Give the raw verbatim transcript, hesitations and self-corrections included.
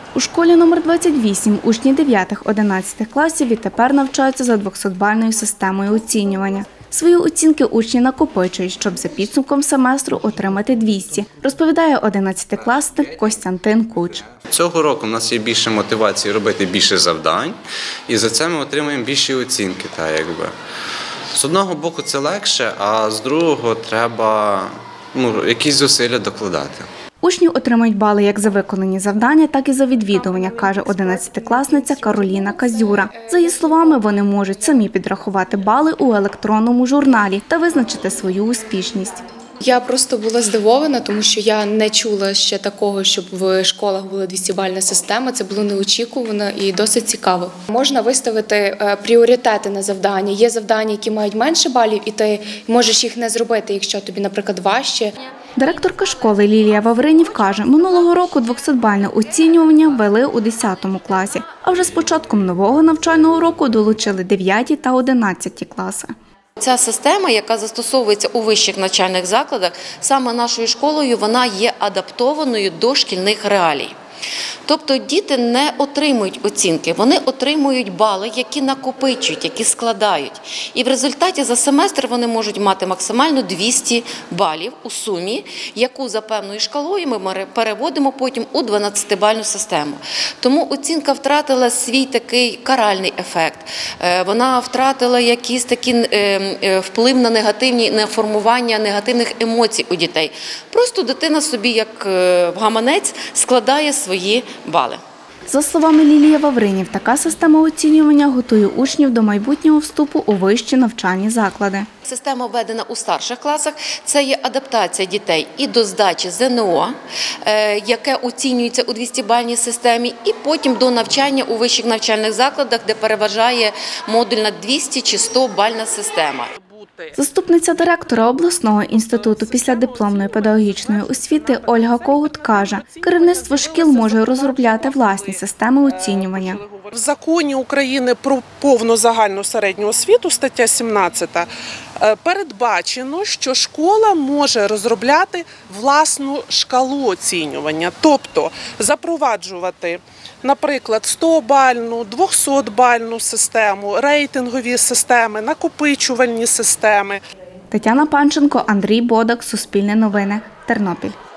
У школі номер двадцять вісім учні дев'ятих-одинадцятих класів відтепер навчаються за двохсотбальною системою оцінювання. Свої оцінки учні накопичують, щоб за підсумком семестру отримати двісті, розповідає одинадцятикласник Костянтин Куч. Цього року в нас є більше мотивації робити більше завдань, і за це ми отримуємо більші оцінки. Так, якби. З одного боку це легше, а з другого треба ну, якісь зусилля докладати. Учні отримують бали як за виконані завдання, так і за відвідування, каже одинадцятикласниця Кароліна Казюра. За її словами, вони можуть самі підрахувати бали у електронному журналі та визначити свою успішність. Я просто була здивована, тому що я не чула ще такого, щоб в школах була двістібальна система. Це було неочікувано і досить цікаво. Можна виставити пріоритети на завдання. Є завдання, які мають менше балів, і ти можеш їх не зробити, якщо тобі, наприклад, важче. Директорка школи Лілія Вавринів каже, минулого року двохсотбальне оцінювання ввели у десятому класі, а вже з початком нового навчального року долучили дев'яті та одинадцяті класи. Ця система, яка застосовується у вищих навчальних закладах, саме нашою школою, вона є адаптованою до шкільних реалій. Тобто діти не отримують оцінки, вони отримують бали, які накопичують, які складають. І в результаті за семестр вони можуть мати максимально двісті балів у сумі, яку за певною шкалою ми переводимо потім у дванадцятибальну систему. Тому оцінка втратила свій такий каральний ефект, вона втратила якийсь такий вплив на негативні, на формування негативних емоцій у дітей. Просто дитина собі, як гаманець, складає свої бали. За словами Лілії Вавринів, така система оцінювання готує учнів до майбутнього вступу у вищі навчальні заклади. Система введена у старших класах, це є адаптація дітей і до здачі зе ен о, яке оцінюється у двістібальній системі, і потім до навчання у вищих навчальних закладах, де переважає модульна двісті чи сто-бальна система. Заступниця директора обласного інституту післядипломної педагогічної освіти Ольга Когут каже, керівництво шкіл може розробляти власні системи оцінювання. В законі України про повну загальну середню освіту, стаття сімнадцята, передбачено, що школа може розробляти власну шкалу оцінювання, тобто запроваджувати, наприклад, сто-бальну, двохсотбальну систему, рейтингові системи, накопичувальні системи. Тетяна Панченко, Андрій Бодак, Суспільне новини, Тернопіль.